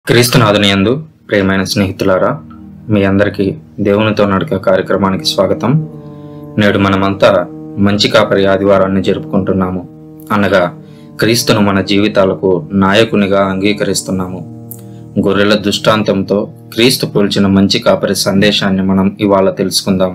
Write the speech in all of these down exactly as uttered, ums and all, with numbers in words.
క్రీస్తునాథుని యందు ప్రియమైన స్నేహితులారా, మీ అందరికీ దేవునితో నడికే కార్యక్రమానికి స్వాగతం. నేడు మనమంతా మంచి కాపరి ఆదివారాన్ని జరుపుకుంటున్నాము. అనగా క్రీస్తును మన జీవితాలకు నాయకునిగా అంగీకరిస్తున్నాము. గొర్రెల దృష్టాంతంతో క్రీస్తు పోల్చిన మంచి కాపరి సందేశాన్ని మనం ఇవాళ తెలుసుకుందాం.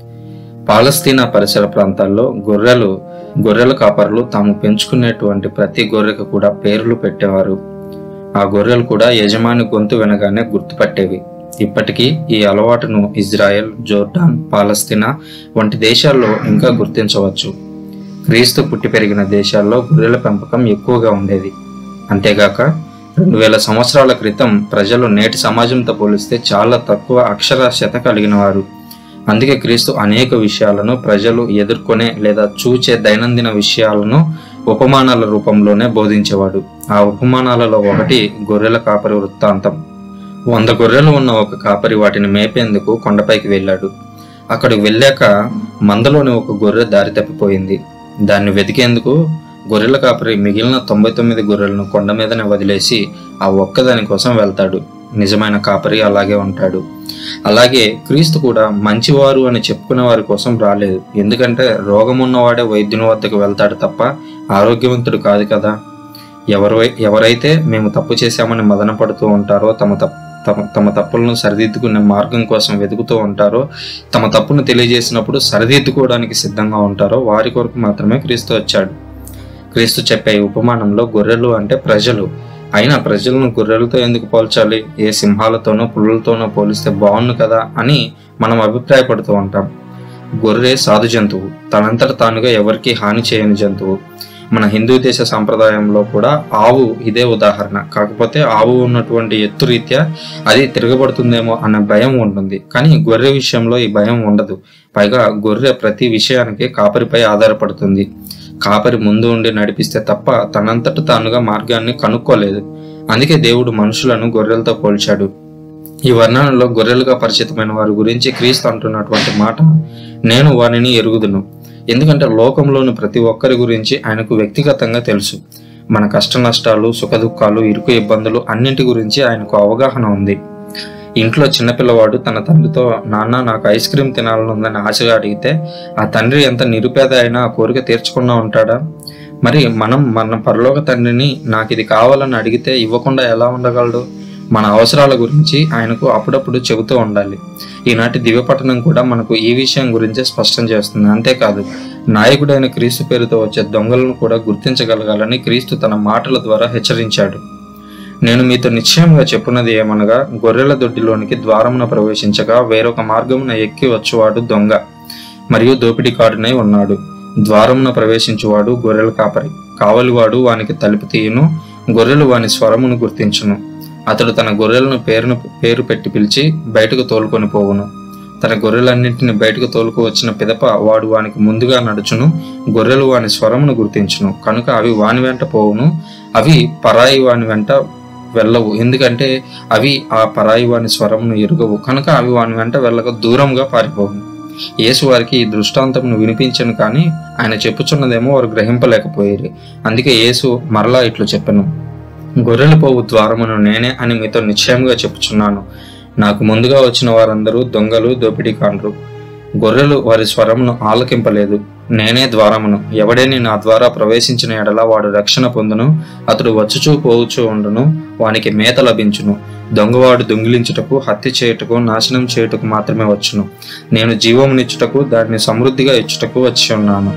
పాలస్తీనా పరిసర ప్రాంతాల్లో గొర్రెలు గొర్రెల కాపరులు తాము పెంచుకునేటువంటి ప్రతి గొర్రెకు కూడా పేర్లు పెట్టేవారు. ఆ గొర్రెలు కూడా యజమాని గొంతు వినగానే గుర్తుపట్టేవి. ఇప్పటికీ ఈ అలవాటును ఇజ్రాయెల్, జోర్డాన్, పాలస్తీనా వంటి దేశాల్లో ఇంకా గుర్తించవచ్చు. క్రీస్తు పుట్టి పెరిగిన దేశాల్లో గొర్రెల పెంపకం ఎక్కువగా ఉండేది. అంతేగాక రెండు వేల సంవత్సరాల క్రితం ప్రజలు నేటి సమాజంతో పోలిస్తే చాలా తక్కువ అక్షరాస్యత కలిగిన వారు. అందుకే క్రీస్తు అనేక విషయాలను ప్రజలు ఎదుర్కొనే లేదా చూచే దైనందిన విషయాలను ఉపమానాల రూపంలోనే బోధించేవాడు. ఆ ఉపమానాలలో ఒకటి గొర్రెల కాపరి వృత్తాంతం. వంద గొర్రెలు ఉన్న ఒక కాపరి వాటిని మేపేందుకు కొండపైకి వెళ్ళాడు. అక్కడికి వెళ్ళాక మందలోని ఒక గొర్రె దారి తప్పిపోయింది. దాన్ని వెతికేందుకు గొర్రెల కాపరి మిగిలిన తొంభై తొమ్మిది గొర్రెలను కొండ మీదనే వదిలేసి ఆ ఒక్కదాని కోసం వెళ్తాడు. నిజమైన కాపరి అలాగే ఉంటాడు. అలాగే క్రీస్తు కూడా మంచివారు అని చెప్పుకునే వారి కోసం రాలేదు. ఎందుకంటే రోగం ఉన్నవాడే వైద్యుని వద్దకు వెళ్తాడు తప్ప ఆరోగ్యవంతుడు కాదు కదా. ఎవరు ఎవరైతే మేము తప్పు చేశామని మదన పడుతూ ఉంటారో, తమ తమ తమ తప్పులను సరిదిద్దుకునే మార్గం కోసం వెతుకుతూ ఉంటారో, తమ తప్పును తెలియజేసినప్పుడు సరిదిద్దుకోవడానికి సిద్ధంగా ఉంటారో వారి కొరకు మాత్రమే క్రీస్తు వచ్చాడు. క్రీస్తు చెప్పే ఉపమానంలో గొర్రెలు అంటే ప్రజలు. అయినా ప్రజలను గొర్రెలతో ఎందుకు పోల్చాలి? ఏ సింహాలతోనో పులులతోనో పోలిస్తే బాగుండు కదా అని మనం అభిప్రాయపడుతూ ఉంటాం. గొర్రె సాధు జంతువు, తనంతట తానుగా ఎవరికి హాని చేయని జంతువు. మన హిందూ దేశ సంప్రదాయంలో కూడా ఆవు ఇదే ఉదాహరణ. కాకపోతే ఆవు ఉన్నటువంటి ఎత్తు రీత్యా అది తిరగబడుతుందేమో అనే భయం ఉంటుంది. కానీ గొర్రె విషయంలో ఈ భయం ఉండదు. పైగా గొర్రె ప్రతి విషయానికి కాపరిపై ఆధారపడుతుంది. కాపరి ముందు ఉండి నడిపిస్తే తప్ప తనంతట తానుగా మార్గాన్ని కనుక్కోలేదు. అందుకే దేవుడు మనుషులను గొర్రెలతో పోల్చాడు. ఈ వర్ణనలో గొర్రెలుగా పరిచితమైన వారి గురించి క్రీస్తు అంటున్నటువంటి మాట, నేను వారిని ఎరుగుదును. ఎందుకంటే లోకంలోని ప్రతి ఒక్కరి గురించి ఆయనకు వ్యక్తిగతంగా తెలుసు. మన కష్ట నష్టాలు, సుఖ దుఃఖాలు, ఇరుకు ఇబ్బందులు అన్నింటి గురించి ఆయనకు అవగాహన ఉంది. ఇంట్లో చిన్నపిల్లవాడు తన తండ్రితో, నాన్న నాకు ఐస్ క్రీమ్ తినాలని ఉందని ఆశగా అడిగితే ఆ తండ్రి ఎంత నిరుపేద అయినా ఆ కోరిక తీర్చకుండా ఉంటాడా? మరి మనం మన పరలోక తండ్రిని నాకు ఇది కావాలని అడిగితే ఇవ్వకుండా ఎలా ఉండగలడు? మన అవసరాల గురించి ఆయనకు అప్పుడప్పుడు చెబుతూ ఉండాలి. ఈనాటి దివ్యపట్టణం కూడా మనకు ఈ విషయం గురించే స్పష్టం చేస్తుంది. అంతేకాదు, నాయకుడైన క్రీస్తు పేరుతో వచ్చే దొంగలను కూడా గుర్తించగలగాలని క్రీస్తు తన మాటల ద్వారా హెచ్చరించాడు. నేను మీతో నిశ్చయంగా చెప్పున్నది ఏమనగా, గొర్రెల దొడ్డిలోనికి ద్వారమున ప్రవేశించగా వేరొక మార్గమున ఎక్కి వచ్చువాడు దొంగ మరియు దోపిడీకారునై ఉన్నాడు. ద్వారమున ప్రవేశించువాడు గొర్రెల కాపరి. కావలివాడు వానికి తలుపు తీయును, గొర్రెలు వాని స్వరమును గుర్తించును. అతడు తన గొర్రెలను పేరును పేరు పెట్టి పిలిచి బయటకు తోలుకొని పోవును. తన గొర్రెలన్నింటిని బయటకు తోలుకు వచ్చిన పిదప వాడు వానికి ముందుగా నడుచును. గొర్రెలు వాని స్వరమును గుర్తించును కనుక అవి వాని వెంట పోవును. అవి పరాయి వాని వెంట వెళ్ళవు, ఎందుకంటే అవి ఆ పరాయి వాని స్వరమును ఎరుగవు కనుక అవి వాని వెంట వెళ్ళక దూరంగా పారిపోవు. యేసు వారికి ఈ దృష్టాంతమును వినిపించను, కానీ ఆయన చెప్పుచున్నదేమో వారు గ్రహింపలేకపోయారు. అందుకే యేసు మరలా ఇట్లు చెప్పెను, గొర్రెలు పోవు ద్వారమును నేనే అని మీతో నిశ్చయంగా చెప్పుచున్నాను. నాకు ముందుగా వచ్చిన వారందరూ దొంగలు, దోపిడీకారులు. గొర్రెలు వారి స్వరమును ఆలకింపలేదు. నేనే ద్వారమును. ఎవడేని నా ద్వారా ప్రవేశించిన ఎడల వాడు రక్షణ పొందును. అతడు వచ్చుచూ పోవుచూ ఉండును, వానికి మేత లభించును. దొంగవాడు దొంగిలించుటకు, హత్య చేయుటకు, నాశనం చేయుటకు మాత్రమే వచ్చును. నేను జీవమునిచ్చుటకు, దాన్ని సమృద్ధిగా ఇచ్చుటకు వచ్చి ఉన్నాను.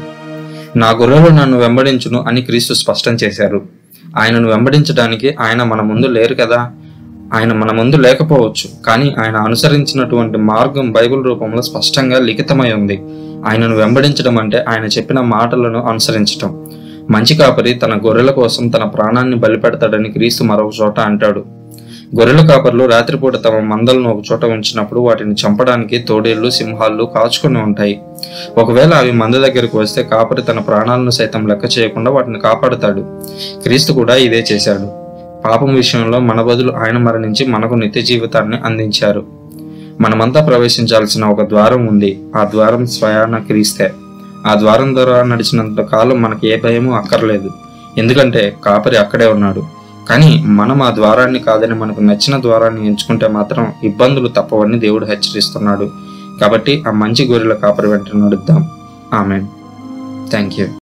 నా గొర్రెలు నన్ను వెంబడించును అని క్రీస్తు స్పష్టం చేశారు. ఆయనను వెంబడించడానికి ఆయన మన ముందు లేరు కదా. ఆయన మన ముందు లేకపోవచ్చు, కానీ ఆయన అనుసరించినటువంటి మార్గం బైబిల్ రూపంలో స్పష్టంగా లిఖితమై ఉంది. ఆయనను వెంబడించడం అంటే ఆయన చెప్పిన మాటలను అనుసరించటం. మంచి కాపరి తన గొర్రెల కోసం తన ప్రాణాన్ని బలిపెడతాడని క్రీస్తు మరొక చోట అంటాడు. గొర్రెల కాపరులు రాత్రిపూట తమ మందలను ఒక చోట ఉంచినప్పుడు వాటిని చంపడానికి తోడేళ్లు, సింహాలు కాచుకొని ఉంటాయి. ఒకవేళ అవి మంద దగ్గరకు వస్తే కాపరి తన ప్రాణాలను సైతం లెక్క చేయకుండా వాటిని కాపాడుతాడు. క్రీస్తు కూడా ఇదే చేశాడు. పాపం విషయంలో మన బదులు ఆయన మరణించి మనకు నిత్య జీవితాన్ని అందించారు. మనమంతా ప్రవేశించాల్సిన ఒక ద్వారం ఉంది. ఆ ద్వారం స్వయాన క్రీస్తే. ఆ ద్వారం ద్వారా నడిచినంత కాలం మనకి ఏ భయము అక్కర్లేదు. ఎందుకంటే కాపరి అక్కడే ఉన్నాడు. కానీ మనం ఆ ద్వారాన్ని కాదని మనకు నచ్చిన ద్వారాన్ని ఎంచుకుంటే మాత్రం ఇబ్బందులు తప్పవని దేవుడు హెచ్చరిస్తున్నాడు. కాబట్టి ఆ మంచి గొర్రెల కాపరి వెంట నడుద్దాం. ఆమేన్. Thank you.